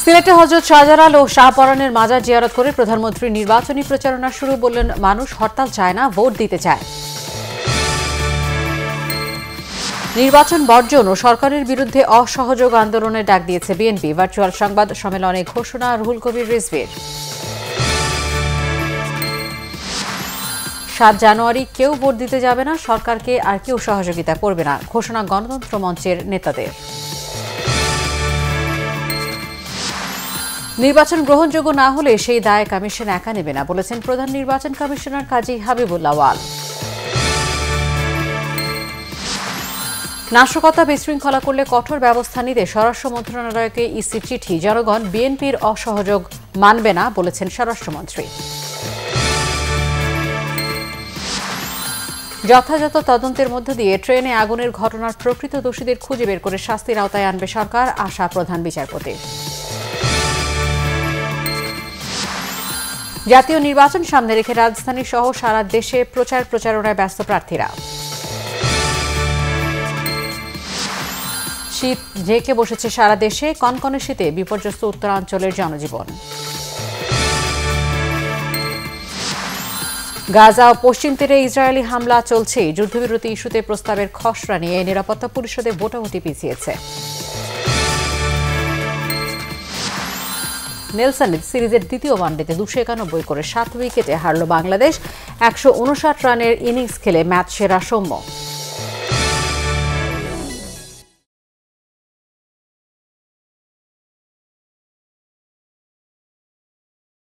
সিলেটে হযরত শাহজালাল ও শাহপরানের মাজার জিয়ারত করে প্রধানমন্ত্রী নির্বাচনী প্রচারণা শুরু। বললেন, মানুষ হরতাল চায় না, ভোট দিতে চায়। নির্বাচন বর্জন ও সরকারের বিরুদ্ধে অসহযোগ আন্দোলনের ডাক দিয়েছে বিএনপি। ভার্চুয়াল সংবাদ সম্মেলনে ঘোষণা রুহুল কবির রিজভীর। ৭ জানুয়ারি কেউ ভোট দিতে যাবে না, সরকারকে আর কেউ সহযোগিতা করবে না, ঘোষণা গণতন্ত্র মঞ্চের নেতাদের। নির্বাচন গ্রহণযোগ্য না হলে সেই দায় কমিশন একা নেবে না, বলেছেন প্রধান নির্বাচন কমিশনার কাজী হাবিবুল্লাহ ওয়াল। নাশকতা বিশৃঙ্খলা করলে কঠোর ব্যবস্থা নিতে স্বরাষ্ট্র মন্ত্রণালয়কে ইসি চিঠি। জনগণ বিএনপির অসহযোগ মানবে না, বলেছেন স্বরাষ্ট্রমন্ত্রী। যথাযথ তদন্তের মধ্য দিয়ে ট্রেনে আগুনের ঘটনার প্রকৃত দোষীদের খুঁজে বের করে শাস্তির আওতায় আনবে সরকার, আশা প্রধান বিচারপতির। জাতীয় নির্বাচন সামনে রেখে রাজধানী সহ সারা দেশে প্রচারণায় ব্যস্ত প্রার্থীরা। শীত ঢেকে বসেছে সারা দেশে, কনকনে শীতে বিপর্যস্ত উত্তরাঞ্চলের জনজীবন। গাজা ও পশ্চিম তীরে ইসরায়েলি হামলা চলছে। যুদ্ধবিরতি ইস্যুতে প্রস্তাবের খসড়া নিয়ে নিরাপত্তা পরিষদে ভোটাভুটি পিছিয়েছে। নেলসন সিরিজের দ্বিতীয় ওয়ানডেতে 291 করে 7 উইকেটে হারল বাংলাদেশ। 159 রানের ইনিংস খেলে ম্যাচ সেরা সৌম্য।